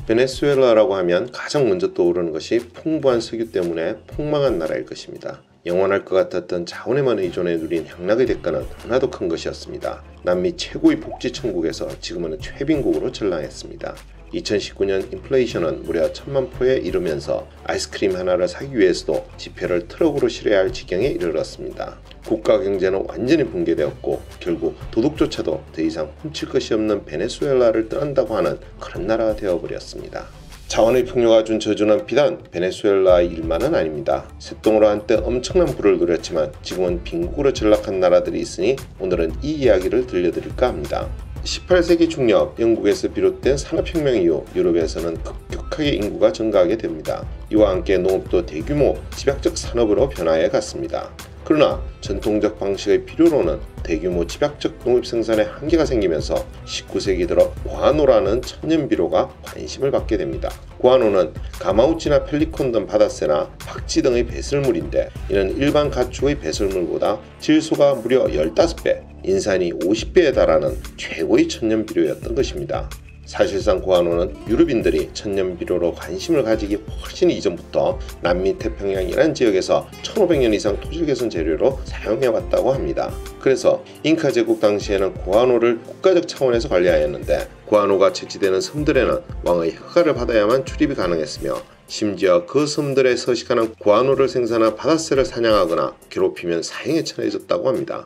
베네수엘라라고 하면 가장 먼저 떠오르는 것이 풍부한 석유 때문에 폭망한 나라일 것입니다. 영원할 것 같았던 자원에만 의존해 누린 향락의 대가는 하나도 큰 것이었습니다. 남미 최고의 복지 천국에서 지금은 최빈국으로 전락했습니다. 2019년 인플레이션은 무려 1000만%에 이르면서 아이스크림 하나를 사기 위해서도 지폐를 트럭으로 실어야 할 지경에 이르렀습니다. 국가 경제는 완전히 붕괴되었고 결국 도둑조차도 더 이상 훔칠 것이 없는 베네수엘라를 떠난다고 하는 그런 나라가 되어버렸습니다. 자원의 풍요가 준 저주는 비단 베네수엘라의 일만은 아닙니다. 쇳덩어로 한때 엄청난 부를 누렸지만 지금은 빈국으로 전락한 나라들이 있으니 오늘은 이 이야기를 들려드릴까 합니다. 18세기 중엽 영국에서 비롯된 산업혁명 이후 유럽에서는 급격하게 인구가 증가하게 됩니다. 이와 함께 농업도 대규모 집약적 산업으로 변화해 갔습니다. 그러나 전통적 방식의 필요로는 대규모 집약적 농업 생산에 한계가 생기면서 19세기 들어 구아노라는 천연비료가 관심을 받게 됩니다. 구아노는 가마우치나 펠리콘 등 바다새나 박쥐 등의 배설물인데 이는 일반 가축의 배설물보다 질소가 무려 15배, 인산이 50배에 달하는 최고의 천연비료였던 것입니다. 사실상 구아노는 유럽인들이 천연비료로 관심을 가지기 훨씬 이전부터 남미 태평양이라는 지역에서 1500년 이상 토질 개선 재료로 사용해왔다고 합니다. 그래서 잉카 제국 당시에는 구아노를 국가적 차원에서 관리하였는데 구아노가 채취되는 섬들에는 왕의 허가를 받아야만 출입이 가능했으며 심지어 그 섬들에 서식하는 구아노를 생산한 바다새를 사냥하거나 괴롭히면 사형에 처해졌다고 합니다.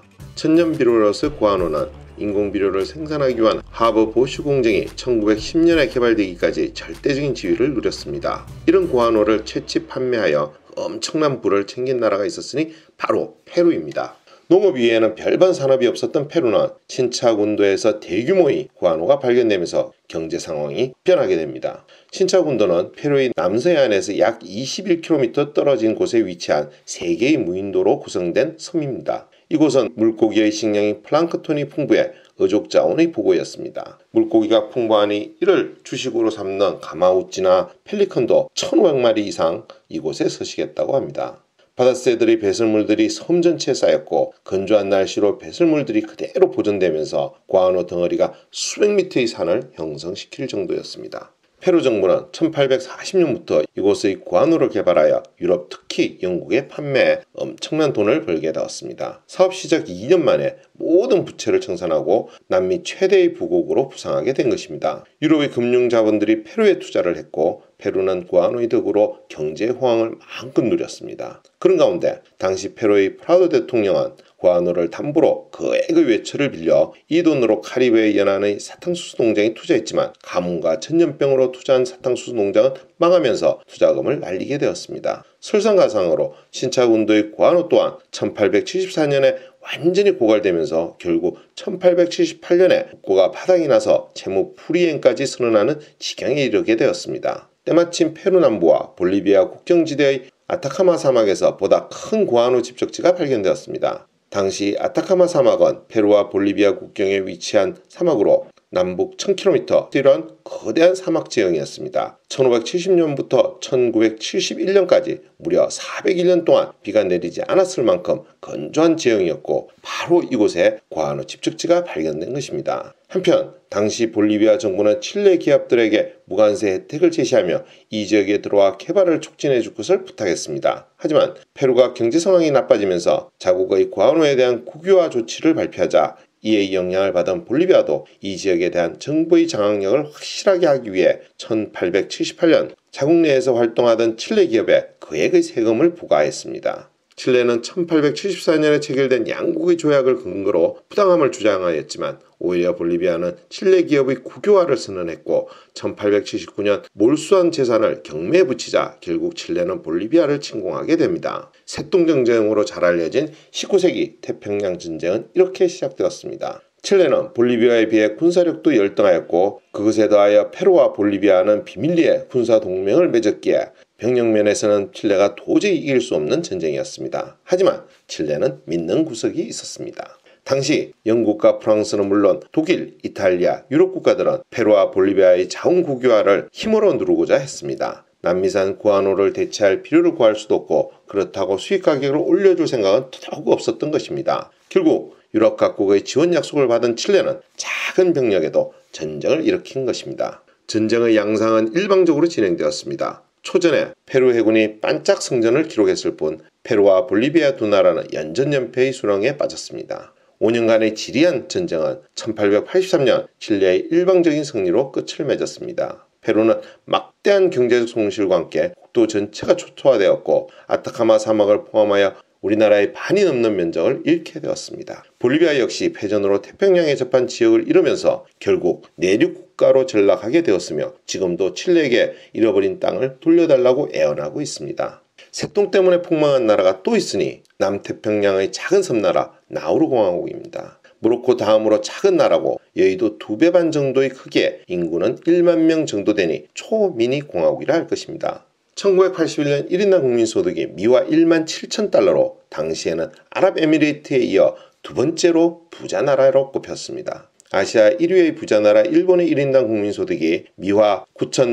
천연비료로서 구아노는 인공비료를 생산하기 위한 하버 보슈 공정이 1910년에 개발되기까지 절대적인 지위를 누렸습니다. 이런 구아노를 채취 판매하여 엄청난 부를 챙긴 나라가 있었으니 바로 페루입니다. 농업 이외에는 별반 산업이 없었던 페루는 친차군도에서 대규모의 구아노가 발견되면서 경제 상황이 변하게 됩니다. 친차군도는 페루의 남서해안에서 약 21km 떨어진 곳에 위치한 3개의 무인도로 구성된 섬입니다. 이곳은 물고기의 식량인 플랑크톤이 풍부해 어족자원의 보고였습니다. 물고기가 풍부하니 이를 주식으로 삼는 가마우치나 펠리컨도 1500마리 이상 이곳에 서식했다고 합니다. 바다새들의 배설물들이 섬 전체에 쌓였고 건조한 날씨로 배설물들이 그대로 보존되면서 구아노 덩어리가 수백 미터의 산을 형성시킬 정도였습니다. 페루 정부는 1840년부터 이곳의 구아노를 개발하여 유럽 특히 영국에 판매해 엄청난 돈을 벌게 되었습니다. 사업 시작 2년 만에 모든 부채를 청산하고 남미 최대의 부국으로 부상하게 된 것입니다. 유럽의 금융자본들이 페루에 투자를 했고 페루는 구아노의 덕으로 경제 호황을 마음껏 누렸습니다. 그런 가운데 당시 페루의 프라도 대통령은 구아노를 담보로 거액의 외채를 빌려 이 돈으로 카리브해 연안의 사탕수수 농장에 투자했지만 가뭄과 전염병으로 투자한 사탕수수 농장은 망하면서 투자금을 날리게 되었습니다. 설상가상으로 신차군도의 구아노 또한 1874년에 완전히 고갈되면서 결국 1878년에 국고가 바닥이 나서 채무 풀이행까지 선언하는 지경에 이르게 되었습니다. 때마침 페루 남부와 볼리비아 국경지대의 아타카마 사막에서 보다 큰 구아노 집적지가 발견되었습니다. 당시 아타카마 사막은 페루와 볼리비아 국경에 위치한 사막으로 남북 1000km 이런 거대한 사막 지형이었습니다. 1570년부터 1971년까지 무려 401년 동안 비가 내리지 않았을 만큼 건조한 지형이었고 바로 이곳에 구아노 집적지가 발견된 것입니다. 한편 당시 볼리비아 정부는 칠레 기업들에게 무관세 혜택을 제시하며 이 지역에 들어와 개발을 촉진해 줄 것을 부탁했습니다. 하지만 페루가 경제 상황이 나빠지면서 자국의 구아노에 대한 국유화 조치를 발표하자 이에 영향을 받은 볼리비아도 이 지역에 대한 정부의 장악력을 확실하게 하기 위해 1878년 자국 내에서 활동하던 칠레 기업에 거액의 세금을 부과했습니다. 칠레는 1874년에 체결된 양국의 조약을 근거로 부당함을 주장하였지만 오히려 볼리비아는 칠레 기업의 국유화를 선언했고 1879년 몰수한 재산을 경매에 붙이자 결국 칠레는 볼리비아를 침공하게 됩니다. 색동전쟁으로 잘 알려진 19세기 태평양 전쟁은 이렇게 시작되었습니다. 칠레는 볼리비아에 비해 군사력도 열등하였고 그것에 더하여 페루와 볼리비아는 비밀리에 군사동맹을 맺었기에 병력면에서는 칠레가 도저히 이길 수 없는 전쟁이었습니다. 하지만 칠레는 믿는 구석이 있었습니다. 당시 영국과 프랑스는 물론 독일, 이탈리아, 유럽 국가들은 페루와 볼리비아의 자원 국유화를 힘으로 누르고자 했습니다. 남미산 구아노를 대체할 필요를 구할 수도 없고 그렇다고 수입 가격을 올려줄 생각은 더더욱 없었던 것입니다. 결국 유럽 각국의 지원 약속을 받은 칠레는 작은 병력에도 전쟁을 일으킨 것입니다. 전쟁의 양상은 일방적으로 진행되었습니다. 초전에 페루 해군이 반짝 성전을 기록했을 뿐 페루와 볼리비아 두 나라는 연전연패의 수렁에 빠졌습니다. 5년간의 지리한 전쟁은 1883년 칠레의 일방적인 승리로 끝을 맺었습니다. 페루는 막대한 경제적 손실과 함께 국도 전체가 초토화되었고 아타카마 사막을 포함하여 우리나라의 반이 넘는 면적을 잃게 되었습니다. 볼리비아 역시 패전으로 태평양에 접한 지역을 잃으면서 결국 내륙 국가로 전락하게 되었으며 지금도 칠레에게 잃어버린 땅을 돌려달라고 애원하고 있습니다. 세똥 때문에 폭망한 나라가 또 있으니 남태평양의 작은 섬나라 나우루 공화국입니다. 모로코 다음으로 작은 나라고 여의도 2배 반 정도의 크기에 인구는 1만 명 정도 되니 초미니 공화국이라 할 것입니다. 1981년 1인당 국민소득이 미화 1만 7천 달러로 당시에는 아랍에미레이트에 이어 두 번째로 부자 나라로 꼽혔습니다. 아시아 1위의 부자 나라 일본의 1인당 국민소득이 미화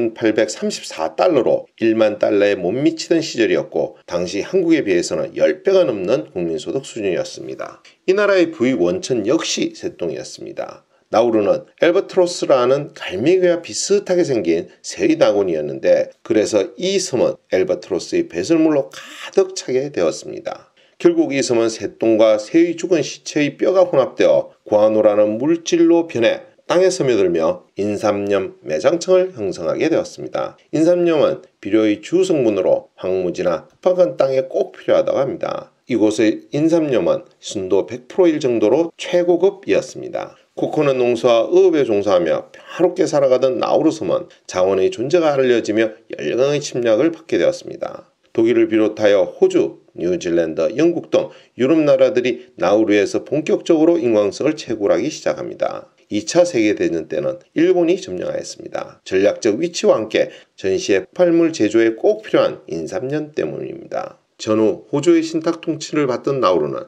9,834달러로 1만 달러에 못 미치던 시절이었고 당시 한국에 비해서는 10배가 넘는 국민소득 수준이었습니다. 이 나라의 부의 원천 역시 세똥이었습니다. 나우루는 엘바트로스라는 갈매기와 비슷하게 생긴 새의 낙원이었는데 그래서 이 섬은 엘바트로스의 배설물로 가득 차게 되었습니다. 결국 이 섬은 새똥과 새의 죽은 시체의 뼈가 혼합되어 구아노라는 물질로 변해 땅에 스며들며 인삼염 매장층을 형성하게 되었습니다. 인삼염은 비료의 주 성분으로 황무지나 흡학한 땅에 꼭 필요하다고 합니다. 이곳의 인삼염은 순도 100%일 정도로 최고급이었습니다. 코코넛 농사와 어업에 종사하며 평화롭게 살아가던 나우루 섬은 자원의 존재가 알려지며 열강의 침략을 받게 되었습니다. 독일을 비롯하여 호주, 뉴질랜드, 영국 등 유럽 나라들이 나우루에서 본격적으로 인광석을 채굴하기 시작합니다. 2차 세계대전 때는 일본이 점령하였습니다. 전략적 위치와 함께 전시의 폭발물 제조에 꼭 필요한 인삼염 때문입니다. 전후 호주의 신탁 통치를 받던 나우루는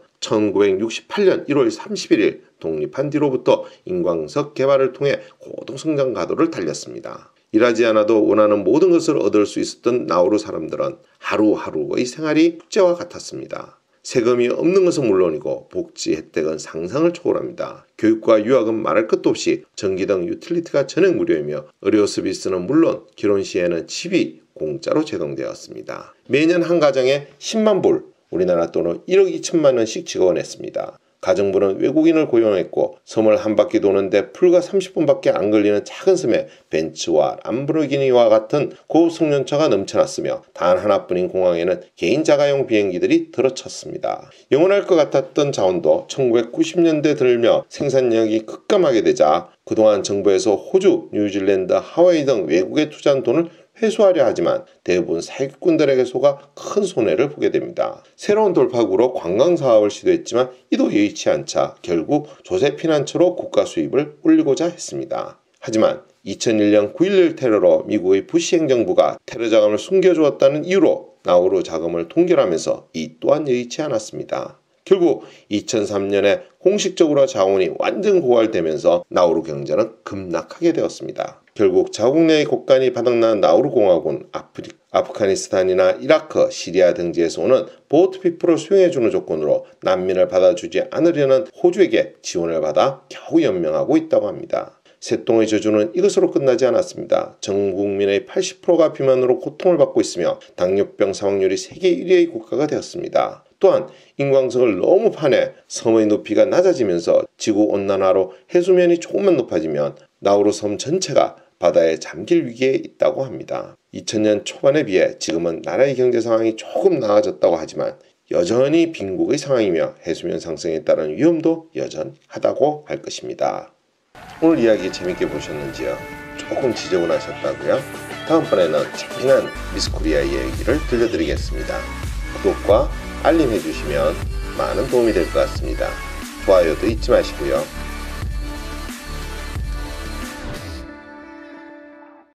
1968년 1월 31일 독립한 뒤로부터 인광석 개발을 통해 고도성장 가도를 달렸습니다. 일하지 않아도 원하는 모든 것을 얻을 수 있었던 나우루 사람들은 하루하루의 생활이 국제와 같았습니다. 세금이 없는 것은 물론이고 복지 혜택은 상상을 초월합니다. 교육과 유학은 말할 것도 없이 전기 등 유틸리티가 전액 무료이며 의료 서비스는 물론 결혼 시에는 집이 공짜로 제공되었습니다. 매년 한 가정에 10만 불, 우리나라 돈으로 1억 2천만 원씩 지원했습니다. 가정부는 외국인을 고용했고 섬을 한 바퀴 도는데 불과 30분밖에 안 걸리는 작은 섬에 벤츠와 람보르기니와 같은 고급 승용차가 넘쳐났으며 단 하나뿐인 공항에는 개인 자가용 비행기들이 들어쳤습니다. 영원할 것 같았던 자원도 1990년대 들며 생산력이 급감하게 되자 그동안 정부에서 호주, 뉴질랜드, 하와이 등 외국에 투자한 돈을 회수하려 하지만 대부분 사기꾼들에게 속아 큰 손해를 보게 됩니다. 새로운 돌파구로 관광사업을 시도했지만 이도 여의치 않자 결국 조세 피난처로 국가 수입을 올리고자 했습니다. 하지만 2001년 9.11 테러로 미국의 부시 행정부가 테러 자금을 숨겨주었다는 이유로 나우루 자금을 동결하면서 이 또한 여의치 않았습니다. 결국 2003년에 공식적으로 자원이 완전 고갈되면서 나우루 경제는 급락하게 되었습니다. 결국 자국 내의 곡간이 바닥난 나우루 공화국은 아프가니스탄이나 이라크, 시리아 등지에서 오는 보트피플을 수용해주는 조건으로 난민을 받아주지 않으려는 호주에게 지원을 받아 겨우 연명하고 있다고 합니다. 새똥의 저주는 이것으로 끝나지 않았습니다. 전 국민의 80%가 비만으로 고통을 받고 있으며 당뇨병 사망률이 세계 1위의 국가가 되었습니다. 또한 인광석을 너무 파내 섬의 높이가 낮아지면서 지구온난화로 해수면이 조금만 높아지면 나우루 섬 전체가 바다에 잠길 위기에 있다고 합니다. 2000년 초반에 비해 지금은 나라의 경제 상황이 조금 나아졌다고 하지만 여전히 빈국의 상황이며 해수면 상승에 따른 위험도 여전하다고 할 것입니다. 오늘 이야기 재밌게 보셨는지요? 조금 지저분하셨다고요? 다음번에는 재미난 미스코리아 이야기를 들려드리겠습니다. 구독과 알림 해주시면 많은 도움이 될 것 같습니다. 좋아요도 잊지 마시고요.